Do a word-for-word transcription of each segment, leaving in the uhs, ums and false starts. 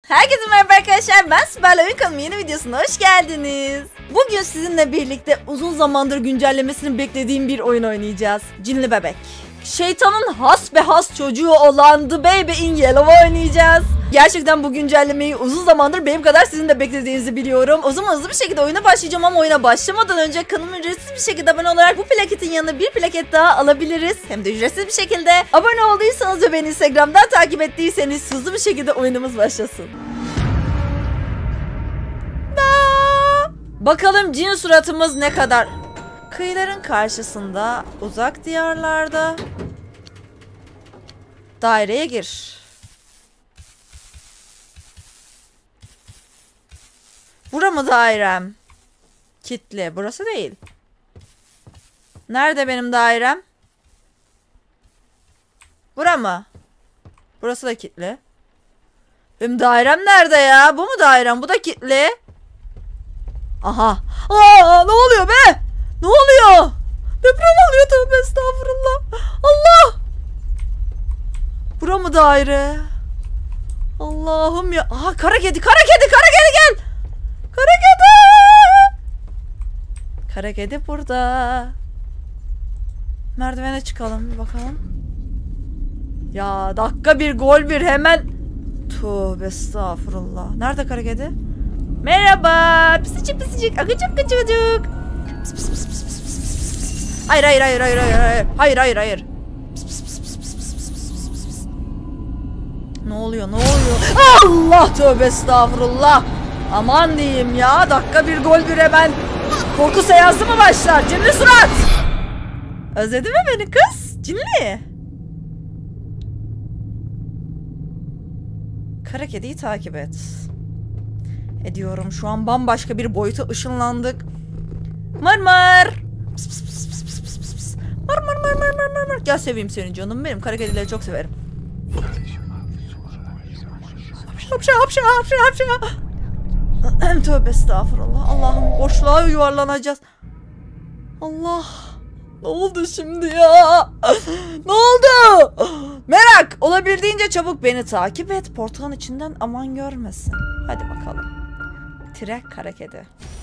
Herkese merhaba arkadaşlar, ben Süperli Oyun Kanalı'nın yeni videosuna hoş geldiniz. Bugün sizinle birlikte uzun zamandır güncellemesini beklediğim bir oyun oynayacağız. Cinli Bebek. Şeytanın has be has çocuğu olan The Baby in Yellow oynayacağız. Gerçekten bu güncellemeyi uzun zamandır benim kadar sizin de beklediğinizi biliyorum. O zaman hızlı bir şekilde oyuna başlayacağım ama oyuna başlamadan önce kanalıma ücretsiz bir şekilde abone olarak bu plaketin yanına bir plaket daha alabiliriz. Hem de ücretsiz bir şekilde. Abone olduysanız ve beni Instagram'dan takip ettiyseniz hızlı bir şekilde oyunumuz başlasın. Bakalım cin suratımız ne kadar? Kıyıların karşısında, uzak diyarlarda. Daireye gir. Bura mı dairem? Kitli. Burası değil. Nerede benim dairem? Bura mı? Burası da kitli. Benim dairem nerede ya? Bu mu dairem? Bu da kitli. Aha. Aa, ne oluyor be? Ne oluyor? Deprem oluyor, tövbe estağfurullah. Allah. Bura mı daire? Allah'ım ya. Aha, kara kedi, kara kedi, kara kedi gel. Kara kedi. Kara kedi burada. Merdivene çıkalım bir bakalım. Ya dakika bir gol bir hemen. Tövbe estağfurullah. Nerede kara kedi? Merhaba. Pisicik pisicik. Akıcık kıcıcık. Pis pis pis pis pis pis pis. Hayır hayır hayır hayır hayır hayır. Hayır hayır hayır. Pis pis pis pis pis pis pis pis pis pis. Ne oluyor ne oluyor? Allah tövbe estağfurullah. Aman diyeyim ya. Dakika bir gol bir hemen. Korku seansı mı başlar? Cinli surat. Özledin mi beni kız? Cinli. Kara kediyi takip et. Ediyorum. Şu an bambaşka bir boyuta ışınlandık. Mır mır. Pıs pıs pıs pıs pıs pıs pıs pıs. Mır mır mır mır mır mır mır. Gel seveyim seni canım benim. Kara kedileri çok severim. Hapşa hapşa hapşa hapşa. Tövbe estağfurullah. Allah'ım boşluğa yuvarlanacağız. Allah. Ne oldu şimdi ya? Ne oldu? Merak. Olabildiğince çabuk beni takip et. Portalın içinden aman görmesin. Hadi bakalım. Tire kara kedi.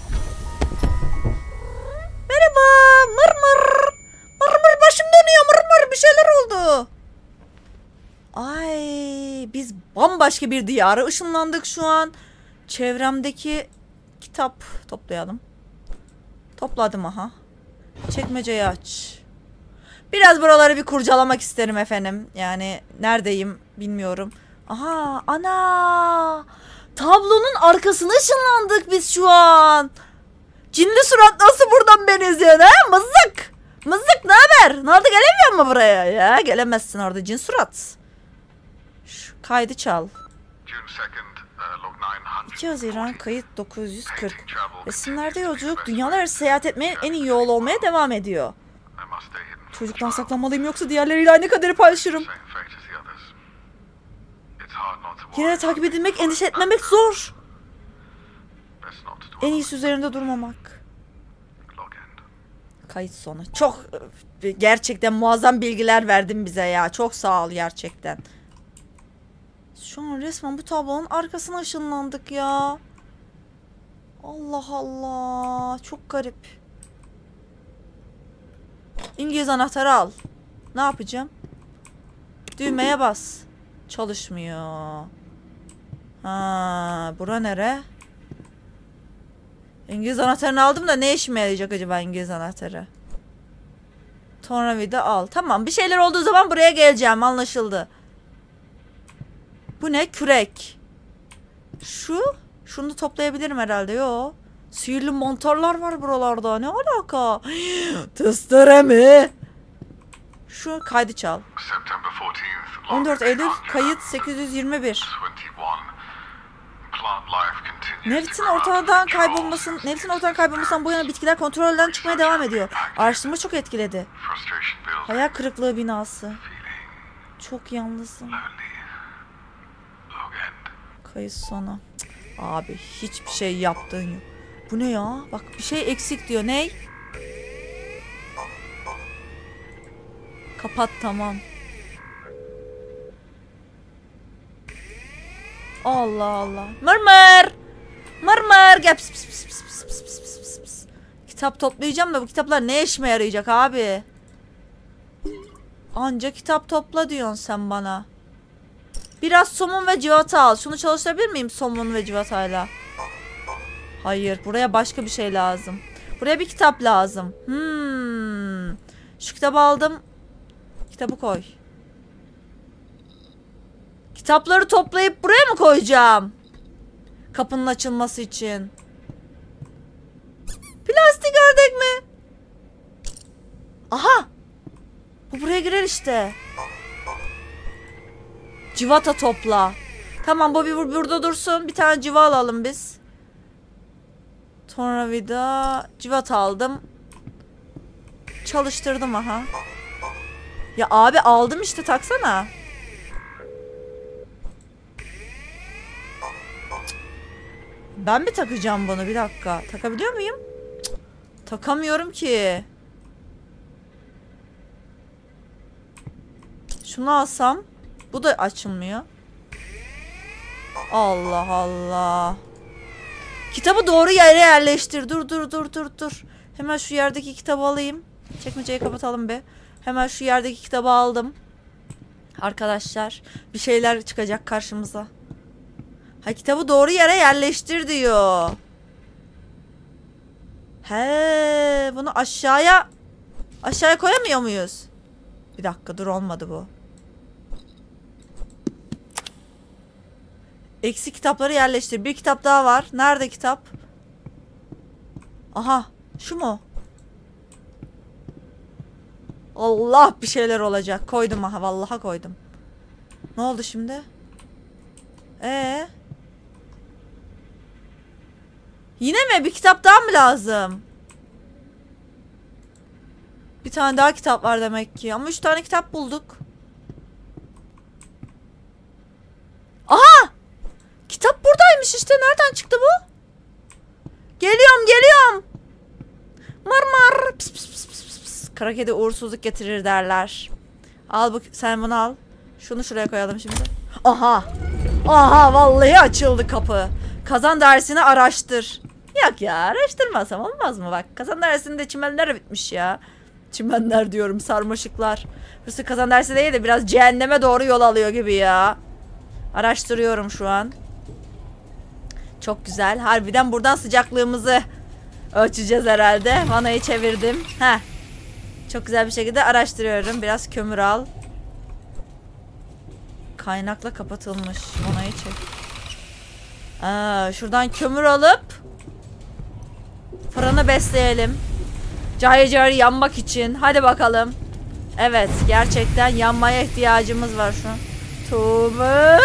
Merhaba. Mır mır. Mır mır başım dönüyor. Mır mır bir şeyler oldu. Ay biz bambaşka bir diyara ışınlandık şu an. Çevremdeki kitap toplayalım. Topladım aha. Çekmeceyi aç. Biraz buraları bir kurcalamak isterim efendim. Yani neredeyim bilmiyorum. Aha ana. Tablonun arkasına ışınlandık biz şu an. Cinli surat nasıl buradan beni izliyorsun ha? Mızık. Mızık ne haber? Ne oldu, gelemiyor mu buraya? Ya gelemezsin orada cin surat. Şu kaydı çal. iki Haziran kayıt dokuz yüz kırk. Resimlerde yolculuk dünyalar arası seyahat etmenin en iyi yol olmaya devam ediyor. Çocuktan saklanmalıyım yoksa diğerleriyle aynı kaderi paylaşırım. Yine de takip edilmek, endişe etmemek zor. En iyisi üzerinde durmamak. Kayıt sonu. Çok gerçekten muazzam bilgiler verdin bize ya. Çok sağ ol gerçekten. Şu an resmen bu tablonun arkasına ışınlandık ya. Allah Allah. Çok garip. İngiliz anahtarı al. Ne yapacağım? Düğmeye bas. Çalışmıyor. Ha, bura nere? İngiliz anahtarını aldım da ne işime yarayacak acaba İngiliz anahtarı? Tornavida al. Tamam, bir şeyler olduğu zaman buraya geleceğim, anlaşıldı. Bu ne? Kürek. Şu. Şunu toplayabilirim herhalde. Yo. Sihirli mantarlar var buralarda. Ne alaka? Testere mi? Şu kaydı çal. on dört Eylül kayıt sekiz yüz yirmi bir. Nefsin ortadan kaybolmasın, nefsin ortadan kaybolmasından bu yana bitkiler kontrolden çıkmaya devam ediyor. Araştırma çok etkiledi. Hayal kırıklığı binası. Çok yalnızım. Kayıt sonu. Cık, abi hiçbir şey yaptığın yok. Bu ne ya? Bak bir şey eksik diyor. Ney? Kapat, tamam. Allah Allah. Mırmır. Mırmır. Gel. Pis, pis, pis, pis, pis, pis, pis, pis, pis. Kitap toplayacağım da bu kitaplar ne işime yarayacak abi? Anca kitap topla diyorsun sen bana. Biraz somun ve civata al. Şunu çalıştırabilir miyim somun ve civatayla? Hayır. Buraya başka bir şey lazım. Buraya bir kitap lazım. Hmm. Şu kitabı aldım. Kitabı koy. Kitapları toplayıp buraya mı koyacağım? Kapının açılması için. Plastik ördek mi? Aha. Bu buraya girer işte. Civata topla. Tamam, bu bir burada dursun. Bir tane civa alalım biz. Tornavida. Civata aldım. Çalıştırdım aha. Ya abi aldım işte, taksana. Ben mi takacağım bunu? Bir dakika. Takabiliyor muyum? Cık. Takamıyorum ki. Şunu alsam. Bu da açılmıyor. Allah Allah. Kitabı doğru yere yerleştir. Dur dur dur dur dur. Hemen şu yerdeki kitabı alayım. Çekmeceyi kapatalım be. Hemen şu yerdeki kitabı aldım. Arkadaşlar, bir şeyler çıkacak karşımıza. Ha, kitabı doğru yere yerleştir diyor. He, bunu aşağıya aşağıya koyamıyor muyuz? Bir dakika, dur, olmadı bu. Eksik kitapları yerleştir. Bir kitap daha var. Nerede kitap? Aha, şu mu? Allah, bir şeyler olacak. Koydum aha, vallahi koydum. Ne oldu şimdi? Ee? Yine mi? Bir kitap daha mı lazım? Bir tane daha kitap var demek ki. Ama üç tane kitap bulduk. Aha! Kitap buradaymış işte. Nereden çıktı bu? Geliyorum, geliyorum. Mar mar. Pis, pis, pis, pis, pis. Kara kedi uğursuzluk getirir derler. Al bu, sen bunu al. Şunu şuraya koyalım şimdi. Aha. Aha, vallahi açıldı kapı. Kazan dersini araştır. Yok ya, araştırmasam olmaz mı? Bak, kazan dersinde çimenler bitmiş ya. Çimenler diyorum, sarmaşıklar. Burası kazan dersi değil de biraz cehenneme doğru yol alıyor gibi ya. Araştırıyorum şu an. Çok güzel. Harbiden buradan sıcaklığımızı ölçeceğiz herhalde. Vanayı çevirdim. Heh. Çok güzel bir şekilde araştırıyorum. Biraz kömür al. Kaynakla kapatılmış. Vanayı çek. Aa, şuradan kömür alıp fırını besleyelim. Cayır cayır yanmak için. Hadi bakalım. Evet, gerçekten yanmaya ihtiyacımız var şu an. Tövbe.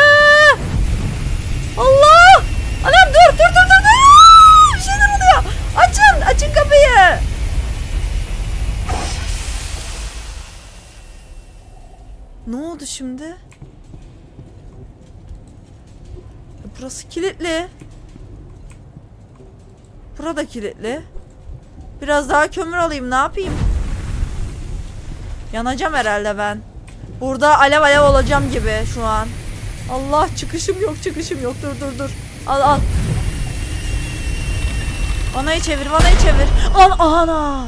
Allah! Anam, dur dur dur dur dur! Bir şeyler oluyor. Açın, açın kapıyı. Ne oldu şimdi? Burası kilitli. Burada kilitli. Biraz daha kömür alayım, ne yapayım? Yanacağım herhalde ben. Burada alev alev olacağım gibi şu an. Allah, çıkışım yok, çıkışım yok. Dur dur dur. Al al. Vanayı çevir, vanayı çevir. An ana.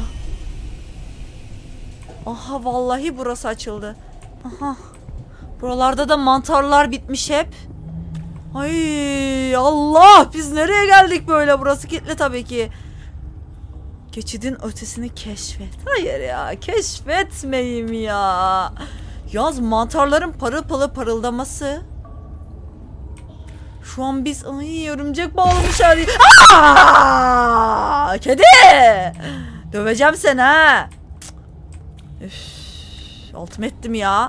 Aha, vallahi burası açıldı. Aha. Buralarda da mantarlar bitmiş hep. Ay Allah, biz nereye geldik böyle? Burası kilitli tabii ki. Geçidin ötesini keşfet. Hayır ya, keşfetmeyeyim ya. Yaz, mantarların parıl parıl parıldaması. Şu an biz, ay, örümcek bağlamış her yeri. Aa! Kedi! Döveceğim seni ha. Üf, altıma ettim ya.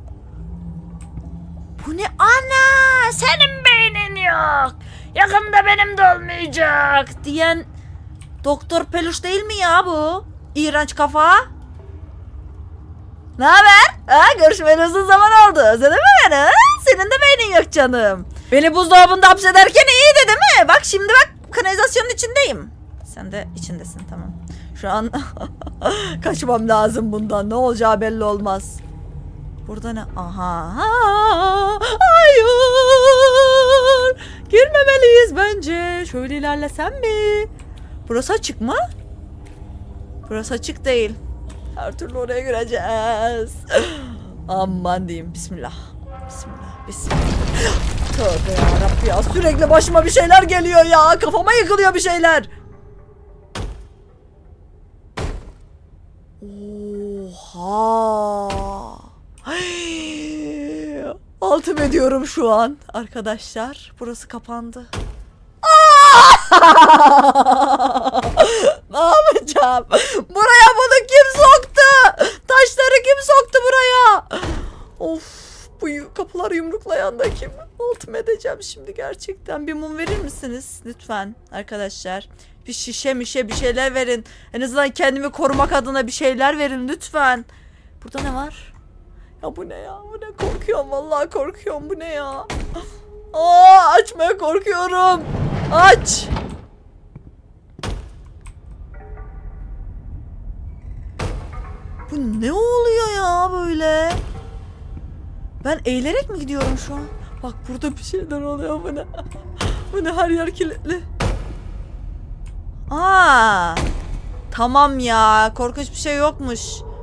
Bu ne ana? Senin beynin yok. Yakında benim de olmayacak diyen Doktor Peluş değil mi ya bu? İğrenç kafa. Ne haber? Ha, görüşmeli uzun zaman oldu. Özledin mi beni? Ha? Senin de beynin yok canım. Beni buzdolabında hapsederken iyiydi değil mi? Bak şimdi, bak, kanalizasyonun içindeyim. Sen de içindesin, tamam. Şu an kaçmam lazım bundan. Ne olacağı belli olmaz. Burada ne? Aha. Hayır. Girmemeliyiz bence. Şöyle ilerlesem mi? Burası açık mı? Burası açık değil. Her türlü oraya gireceğiz. Aman diyeyim. Bismillah. Bismillah. Bismillah. Tövbe yarabbim ya. Sürekli başıma bir şeyler geliyor ya. Kafama yıkılıyor bir şeyler. Oha. Altım ediyorum şu an arkadaşlar. Burası kapandı. Ne yapacağım? Buraya bunu kim soktu? Taşları kim soktu buraya? Of, bu kapılar yumruklayan da kim? Altım edeceğim şimdi gerçekten. Bir mum verir misiniz lütfen arkadaşlar? Bir şişe mişe bir şeyler verin. En azından kendimi korumak adına bir şeyler verin lütfen. Burada ne var? Ya bu ne ya? Bu ne? Korkuyorum vallahi korkuyorum. Bu ne ya? Aa, açmaya korkuyorum. Aç. Bu ne oluyor ya böyle? Ben eğilerek mi gidiyorum şu an? Bak burada bir şeyler oluyor. Bu ne? Bu ne? Her yer kilitli. Aa, tamam ya. Korkunç bir şey yokmuş.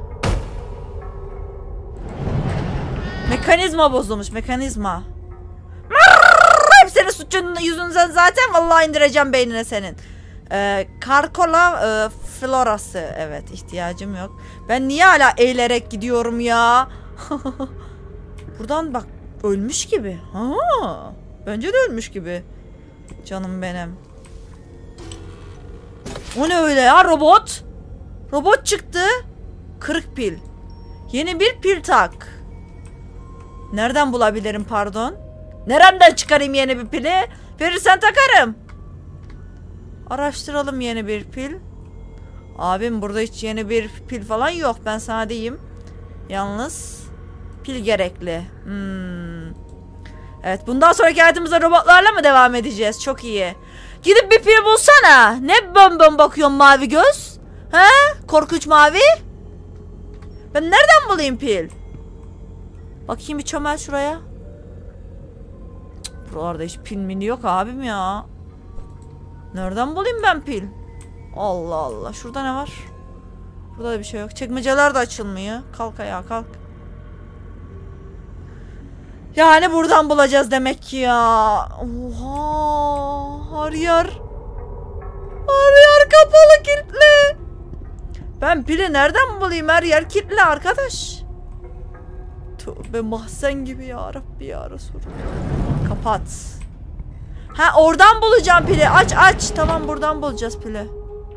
Mekanizma bozulmuş. Mekanizma. Hep senin suçun yüzünden zaten vallahi indireceğim beynine senin. Ee, Karkola e, florası. Evet, ihtiyacım yok. Ben niye hala eğilerek gidiyorum ya? Buradan bak ölmüş gibi. Ha, bence de ölmüş gibi. Canım benim. O ne öyle ya, robot? Robot çıktı. Kırık pil. Yeni bir pil tak. Nereden bulabilirim pardon? Nereden çıkarayım yeni bir pili? Verirsen takarım. Araştıralım yeni bir pil. Abim burada hiç yeni bir pil falan yok. Ben sana diyeyim. Yalnız pil gerekli. Hmm. Evet, bundan sonraki hayatımızda robotlarla mı devam edeceğiz? Çok iyi. Gidip bir pil bulsana. Ne bön bön bakıyorsun mavi göz? He? Korkunç mavi. Ben nereden bulayım pil? Bakayım bir çömel şuraya. Cık, buralarda hiç pil mini yok abim ya. Nereden bulayım ben pil? Allah Allah. Şurada ne var? Burada da bir şey yok. Çekmeceler de açılmıyor. Kalk ayağa kalk. Yani buradan bulacağız demek ki ya. Oha. Her yer. Her yer kapalı, kilitli. Ben pili nereden bulayım? Her yer kilitli arkadaş. Tövbe, mahzen gibi ya Rabbi ya Resulallah. Kapat. Ha, oradan bulacağım pili. Aç aç. Tamam, buradan bulacağız pili.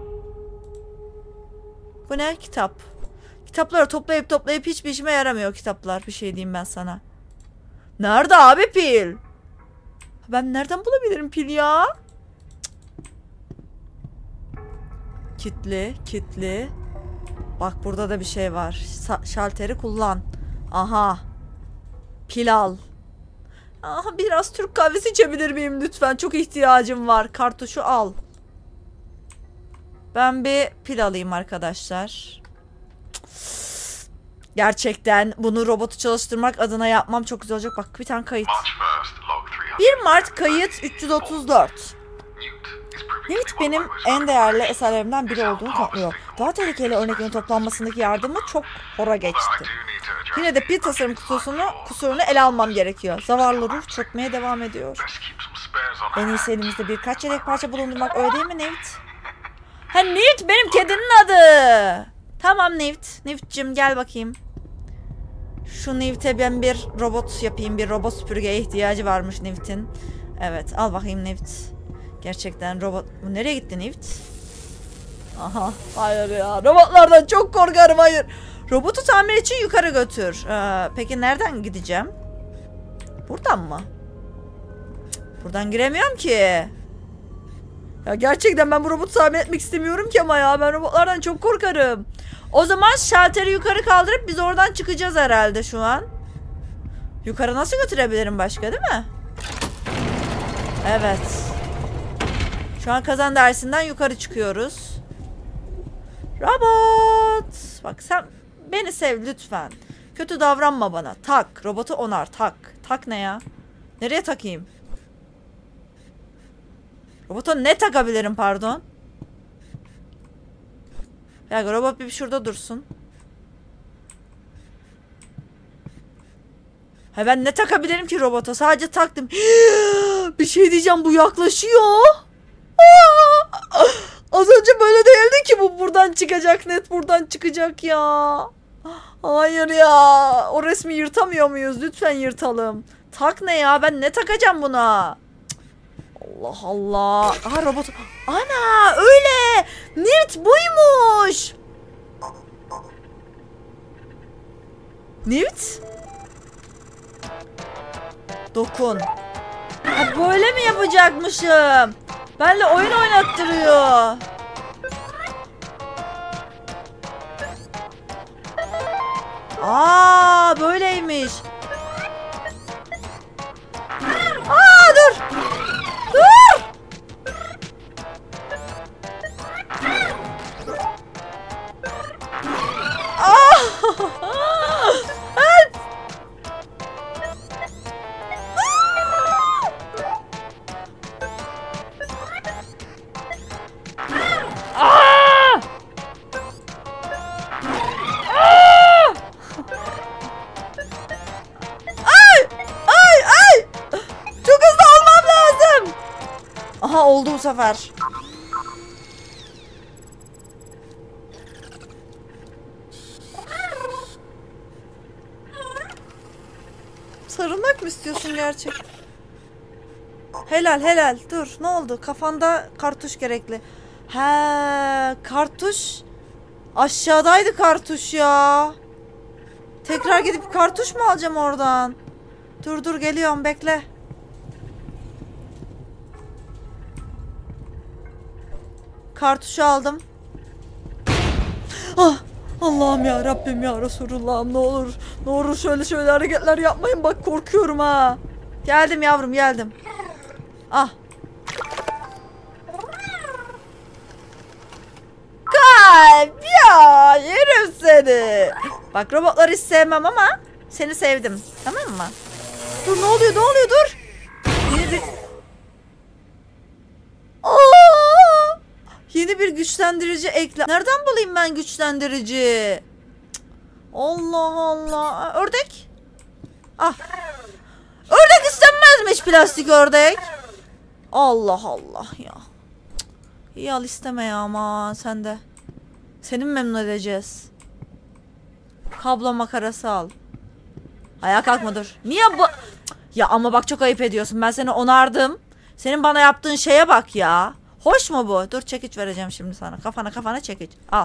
Bu ne? Kitap. Kitapları toplayıp toplayıp hiçbir işime yaramıyor kitaplar. Bir şey diyeyim ben sana. Nerede abi pil? Ben nereden bulabilirim pil ya? Kitli, kitli. Bak burada da bir şey var. Sa şalteri kullan. Aha. Pil al. Aha, biraz Türk kahvesi içebilir miyim lütfen? Çok ihtiyacım var. Kartuşu al. Ben bir pil alayım arkadaşlar. Gerçekten bunu robotu çalıştırmak adına yapmam çok güzel olacak. Bak bir tane kayıt. bir Mart kayıt üç yüz otuz dört. Newt benim en değerli eserlerimden biri olduğunu kanıtlıyor. Daha tehlikeli örneklerin toplanmasındaki yardımı çok hora geçti. Yine de pil tasarım kusurunu, kusurunu ele almam gerekiyor. Zavallı ruh çökmeye devam ediyor. En iyisi elimizde birkaç yedek parça bulundurmak, öyle değil mi Newt? Ha, Newt benim kedinin adı. Tamam Newt. Newt'cim gel bakayım. Şu Newt'e ben bir robot yapayım. Bir robot süpürgeye ihtiyacı varmış Newt'in. Evet, al bakayım Newt. Gerçekten robot... Bu nereye gitti Newt? Aha, hayır ya. Robotlardan çok korkarım, hayır. Robotu tamir için yukarı götür. Ee, peki nereden gideceğim? Buradan mı? Cık, buradan giremiyorum ki. Ya gerçekten ben bu robotu tamir etmek istemiyorum ki ama ya. Ben robotlardan çok korkarım. O zaman şalteri yukarı kaldırıp biz oradan çıkacağız herhalde şu an. Yukarı nasıl götürebilirim başka, değil mi? Evet. Şu an kazan dersinden yukarı çıkıyoruz. Robot. Bak sen beni sev lütfen. Kötü davranma bana. Tak. Robotu onar. Tak. Tak ne ya? Nereye takayım? Robota ne takabilirim pardon? Ya robot bir şurada dursun. Ha ben ne takabilirim ki robota? Sadece taktım. Bir şey diyeceğim, bu yaklaşıyor. Az önce böyle değildi ki, bu buradan çıkacak, net buradan çıkacak ya. Hayır ya. O resmi yırtamıyor muyuz? Lütfen yırtalım. Tak ne ya? Ben ne takacağım buna? Allah Allah. Aha robot. Ana öyle. Nirt buymuş. Nirt? Dokun. Ha, böyle mi yapacakmışım? Benle oyun oynattırıyor. Aa böyleymiş. Aa dur. Dur. Aa. Help. Aa. Aha oldu bu sefer. Sarılmak mı istiyorsun gerçek? Helal helal. Dur ne oldu? Kafanda kartuş gerekli. He kartuş. Aşağıdaydı kartuş ya. Tekrar gidip kartuş mu alacağım oradan? Dur dur geliyorum bekle. Kartuşu aldım. Ah, Allah'ım ya Rabbim ya Resulullah'ım, ne olur ne olur şöyle şöyle hareketler yapmayın, bak korkuyorum ha. Geldim yavrum geldim. Ah. Kalp ya, yerim seni. Bak robotları hiç sevmem ama seni sevdim, tamam mı? Dur ne oluyor ne oluyor dur. Yeni bir... Aa! Yeni bir güçlendirici ekle. Nereden bulayım ben güçlendirici? Cık. Allah Allah. Ördek. Ah. Ördek istenmezmiş, plastik ördek. Allah Allah ya. Cık. İyi al isteme ya aman sen de. Seni mi memnun edeceğiz? Kablo makarası al. Ayağa kalkma dur. Niye bu? Ya ama bak çok ayıp ediyorsun. Ben seni onardım. Senin bana yaptığın şeye bak ya. Hoş mu bu? Dur çekiç vereceğim şimdi sana. Kafana kafana çekiç. Al.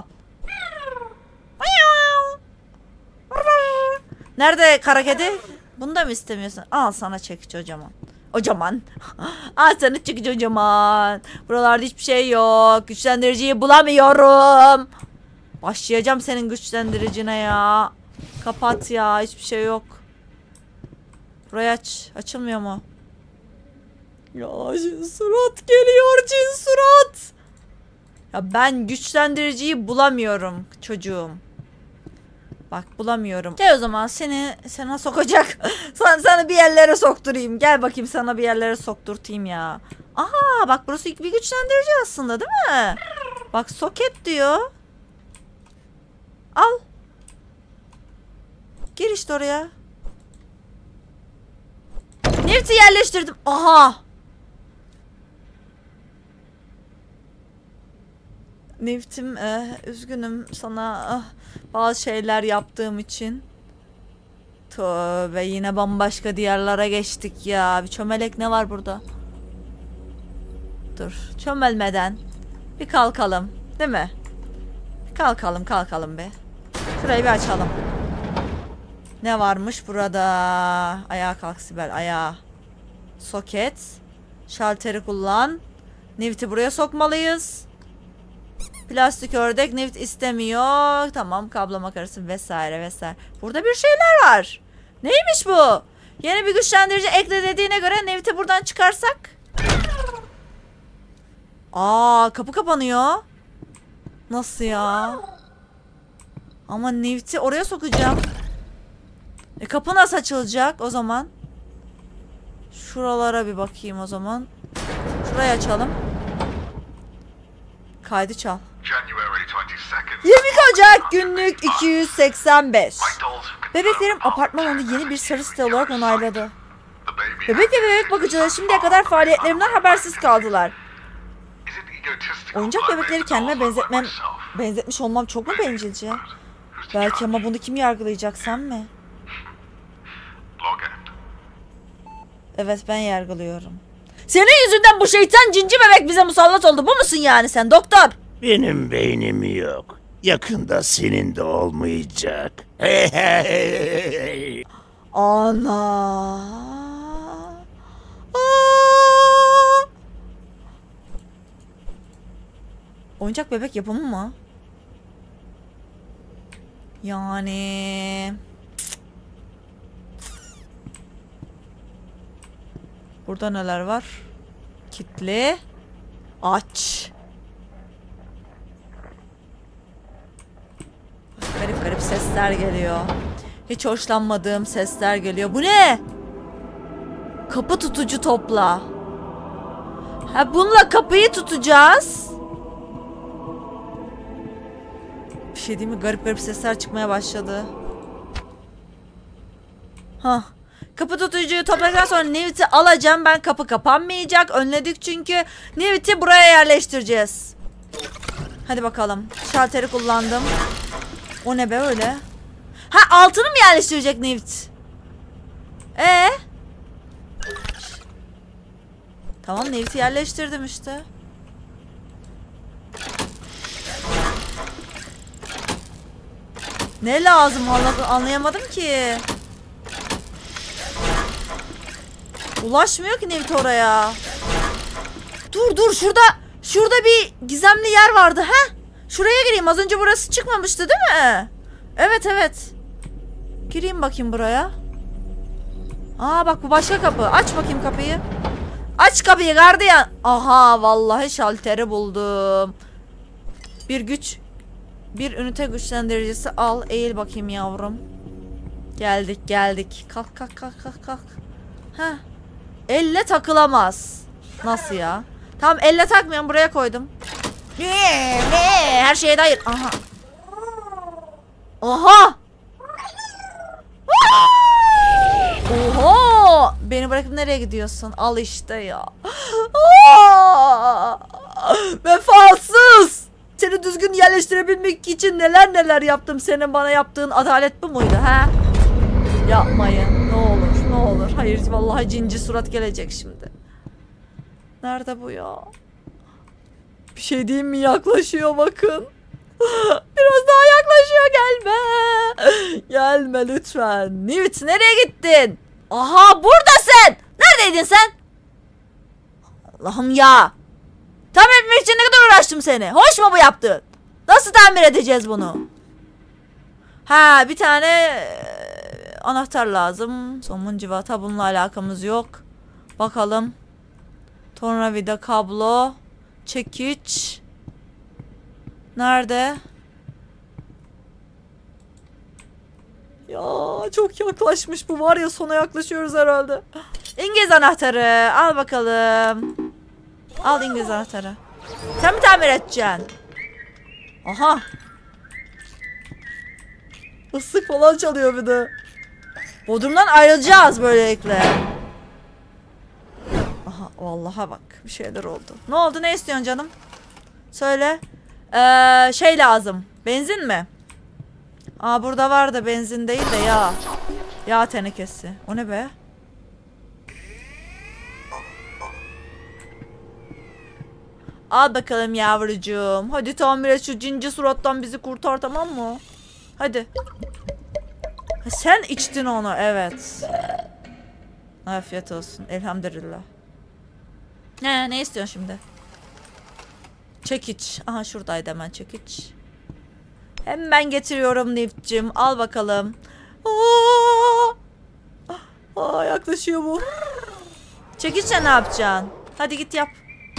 Nerede kara kedi? Bunu da mı istemiyorsun? Al sana çekiç hocaman. Hocaman. Al sana çekiç hocaman. Buralarda hiçbir şey yok. Güçlendiriciyi bulamıyorum. Başlayacağım senin güçlendiricine ya. Kapat ya. Hiçbir şey yok. Burayı aç. Açılmıyor mu? Ya cin surat geliyor, cin surat. Ya ben güçlendiriciyi bulamıyorum çocuğum. Bak bulamıyorum. Gel o zaman seni sana sokacak. sana, sana bir yerlere sokturayım. Gel bakayım sana bir yerlere sokturtayım ya. Aha bak burası bir güçlendirici aslında değil mi? Bak soket diyor. Al. Gir işte oraya. Nirt'i yerleştirdim. Aha. Niftim eh, üzgünüm sana ah, bazı şeyler yaptığım için. Tövbe yine bambaşka diyarlara geçtik ya. Bir çömelek ne var burada? Dur çömelmeden bir kalkalım değil mi? Bir kalkalım kalkalım be. Şurayı bir açalım. Ne varmış burada? Ayağa kalk Sibel ayağa. Soket. Şalteri kullan. Nift'i buraya sokmalıyız. Plastik ördek Nift istemiyor. Tamam kablo makarası vesaire vesaire. Burada bir şeyler var. Neymiş bu? Yeni bir güçlendirici ekle dediğine göre Nift'i buradan çıkarsak. Aa kapı kapanıyor. Nasıl ya? Ama Nift'i oraya sokacağım. E kapı nasıl açılacak o zaman? Şuralara bir bakayım o zaman. Şurayı açalım. Kaydı çal. yirmi Ocak günlük iki yüz seksen beş. Bebeklerim apartman onu yeni bir sarı site olarak onayladı. Bebek ve bebek bakıcıları şimdiye kadar faaliyetlerimden habersiz kaldılar. Oyuncak bebekleri kendime benzetmem, benzetmiş olmam çok mu bencilce? Belki ama bunu kim yargılayacak, sen mi? Evet, ben yargılıyorum. Senin yüzünden bu şeytan cinci bebek bize musallat oldu. Bu musun yani sen doktor? Benim beynim yok. Yakında senin de olmayacak. Ana. Aa! Oyuncak bebek yapımı mı? Yani... Burada neler var? Kitle. Aç. Garip garip sesler geliyor. Hiç hoşlanmadığım sesler geliyor. Bu ne? Kapı tutucu topla. Ha, bununla kapıyı tutacağız. Bir şey değil mi? Garip garip sesler çıkmaya başladı. Hah. Kapı tutucuyu topladıktan sonra Newt'i alacağım. Ben kapı kapanmayacak. Önledik çünkü. Newt'i buraya yerleştireceğiz. Hadi bakalım. Şalteri kullandım. O ne be öyle? Ha, altını mı yerleştirecek Newt? Ee? Tamam, Newt'i yerleştirdim işte. Ne lazım anlayamadım ki. Ulaşmıyor ki Newt oraya. Dur dur, şurada şurada bir gizemli yer vardı ha? Şuraya gireyim. Az önce burası çıkmamıştı değil mi? Evet evet. Gireyim bakayım buraya. Aa bak, bu başka kapı. Aç bakayım kapıyı. Aç kapıyı gardiyan. Aha, vallahi şalteri buldum. Bir güç Bir ünite güçlendiricisi al. Eğil bakayım yavrum. Geldik geldik. Kalk kalk kalk kalk kalk. Heh. Elle takılamaz. Nasıl ya? Tamam, elle takmıyorum, buraya koydum. Ne ne? Her şeye dair. Aha. Aha. Oha! Beni bırakıp nereye gidiyorsun? Al işte ya. Vefasız! Seni düzgün yerleştirebilmek için neler neler yaptım. Senin bana yaptığın adalet bu muydu ha? Yapmayın. Ne olur, ne olur. Hayır, vallahi cinci surat gelecek şimdi. Nerede bu ya? Bir şey diyeyim mi? Yaklaşıyor bakın. Biraz daha yaklaşıyor, gelme. Gelme lütfen. Newt, nereye gittin? Aha, buradasın. Neredeydin sen? Allah'ım ya. Tamir etmek için ne kadar uğraştım seni. Hoş mu bu yaptığın? Nasıl tamir edeceğiz bunu? Ha, bir tane e, anahtar lazım. Somun civata, bununla alakamız yok. Bakalım. Tornavida, kablo, çekiç. Nerede? Ya çok yaklaşmış bu, var ya, sona yaklaşıyoruz herhalde. İngiliz anahtarı al bakalım. Al İngiliz anahtarı. Sen mi tamir edeceksin? Aha. Islık falan çalıyor bir de. Bodrumdan ayrılacağız böylelikle. Aha, vallahi bak, bir şeyler oldu. Ne oldu, ne istiyorsun canım? Söyle. Ee, şey lazım. Benzin mi? Aa, burada var da benzin değil de yağ. Yağ tenekesi. O ne be? Al bakalım yavrucuğum. Hadi tamir et şu cinci surattan, bizi kurtar, tamam mı? Hadi. Ha, sen içtin onu, evet. Afiyet olsun. Elhamdülillah. Ne, ne istiyorsun şimdi? Çekiç. Aha, şuradaydı hemen çekiç. Hemen getiriyorum Newt'cim. Al bakalım. Aa! Aa, yaklaşıyor bu. Çekiçle ne yapacaksın? Hadi git yap.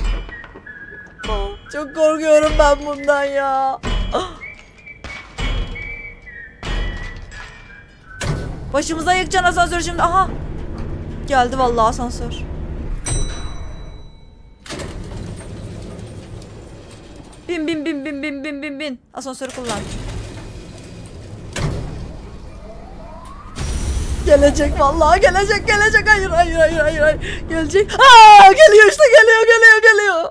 Aa, çok korkuyorum ben bundan ya. Başımıza yıkacaksın asansör şimdi. Aha. Geldi vallahi asansör. Bin bin bin bin bin bin bin bin. Asansörü kullan. Gelecek vallahi gelecek gelecek. Hayır hayır hayır hayır. hayır. Gelecek. Aa geliyor işte geliyor geliyor geliyor.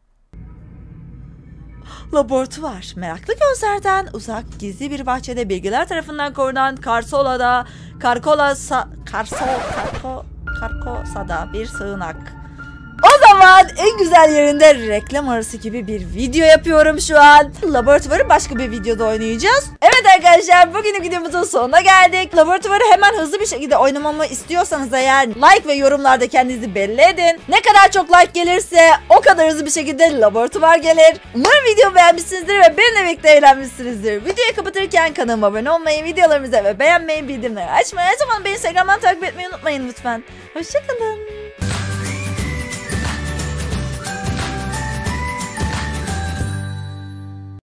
Laboratuvar. Meraklı gözlerden uzak, gizli bir bahçede bilgiler tarafından korunan Karsola'da, Karkola, Karsol, Karko, Karkosa'da bir sığınak. O zaman en güzel yerinde reklam arası gibi bir video yapıyorum şu an. Laboratuvarı başka bir videoda oynayacağız. Evet arkadaşlar, bugünün videomuzun sonuna geldik. Laboratuvarı hemen hızlı bir şekilde oynamamı istiyorsanız eğer like ve yorumlarda kendinizi belli edin. Ne kadar çok like gelirse o kadar hızlı bir şekilde laboratuvar gelir. Umarım videomu beğenmişsinizdir ve benimle birlikte eğlenmişsinizdir. Videoyu kapatırken kanalıma abone olmayı, videolarımıza ve beğenmeyi, bildirimleri açmayı, her zaman beni Instagram'dan takip etmeyi unutmayın lütfen. Hoşçakalın.